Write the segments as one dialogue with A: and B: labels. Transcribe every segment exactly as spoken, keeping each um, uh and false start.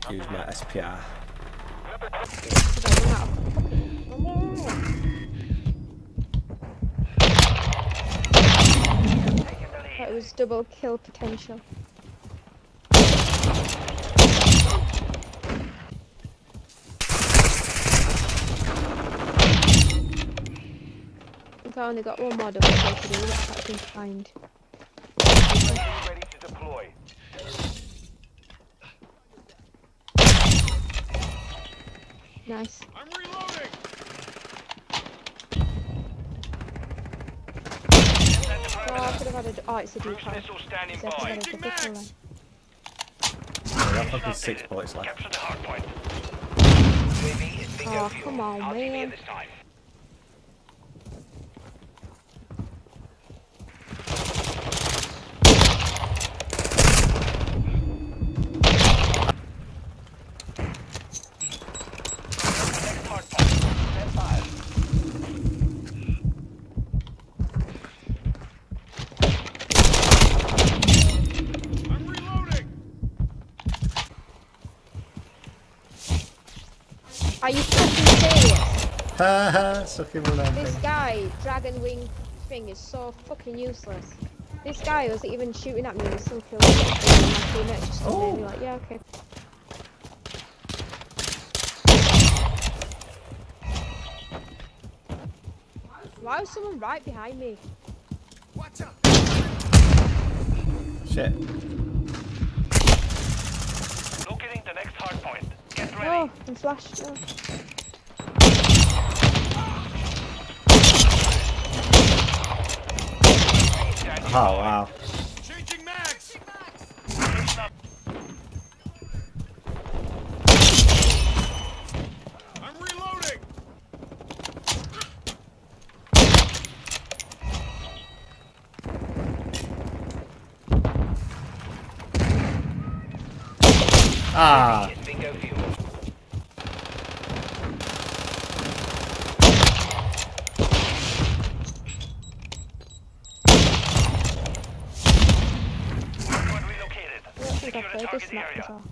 A: to use my S P R.
B: That was double kill potential. I only got one more double kill to do, that's what I can find.
C: Ready to deploy.
B: Nice.
C: I'm reloading.
B: Oh, I could have had a. Oh, it's a decoy.
C: Missile standing
B: So I
C: by.
B: could have had a double kill
A: Yeah, that fucking six bullets left.
C: Capture the hard point.
B: Oh, come on, man. Are you fucking serious?
A: Haha, sucking one out.
B: This guy, dragon wing thing, is so fucking useless. This guy wasn't even shooting at me and he still killed me. And my teammates just stood there and be like, yeah, okay. Why was someone right behind me?
C: Watch out.
A: Shit.
C: Locating the next hard point. Get ready.
B: Oh, I'm flashed. No.
A: Oh wow.
C: Changing mags. I'm reloading.
A: Ah.
C: Bingo fuel.
B: I think I played this map as well.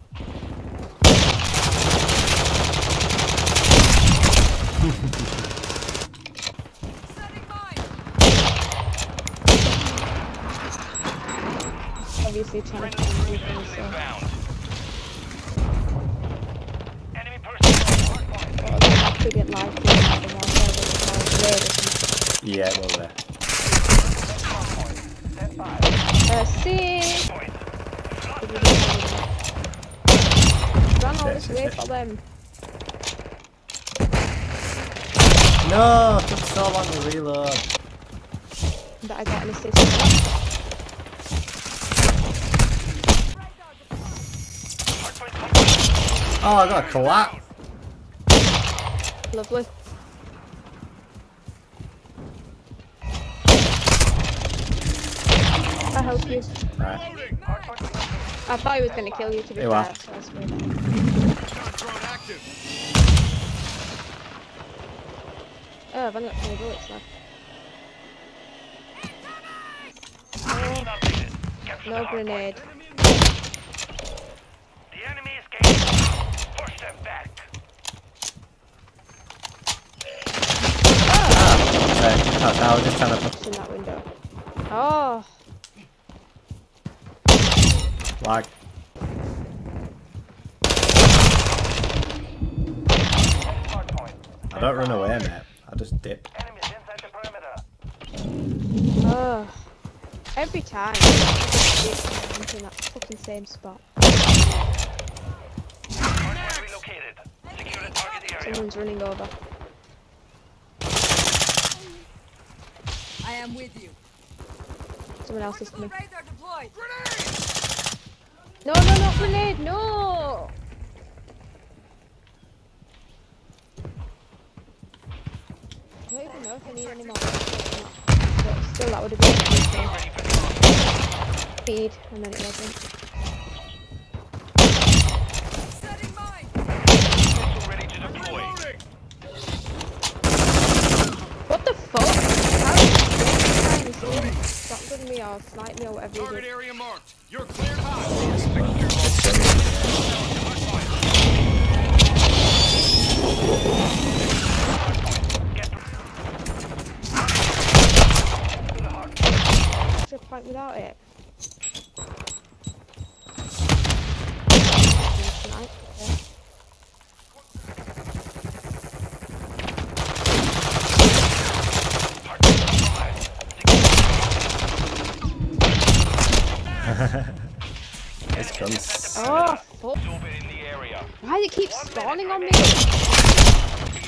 B: Obviously trying to find people, so...
C: Enemy person.
B: Well, they have to get live in modern warfare with the
A: Yeah, well there.
B: Uh, see. Run all this way for them.
A: No, it took so long to reload.
B: But I got an assist.
A: Oh, I got a collapse.
B: Lovely. I'll help you.
A: Right.
B: I thought he was going to kill you, to be
A: You
B: fair,
A: are.
B: so I swear. Oh, I've only got twenty bullets left. Oh, no grenade.
C: The enemy is gaining. Push them back.
A: Okay, that's how I was just trying to
B: It's in that window. Oh,
A: lag. I don't run away, mate. I just dip.
C: Enemies inside the perimeter.
B: oh. Every time I'm in that fucking same spot.
C: Hardpoint relocated. Secure the target area.
B: Someone's running over.
D: I am with you.
B: Someone else is coming.
D: Radar deployed.
B: No, no, not grenade, no! I don't even know if I need any more. But still, that would have been a good thing. Speed, and then it wasn't.
D: Setting mine.
C: Ready to deploy.
B: What the fuck? How did he shotgun me or snipe me or whatever he
C: Target
B: did?
C: area marked. You're cleared high.
A: Nice guns.
B: Oh, fuck.
C: Absorb it in the area.
B: Why does it keep spawning on me?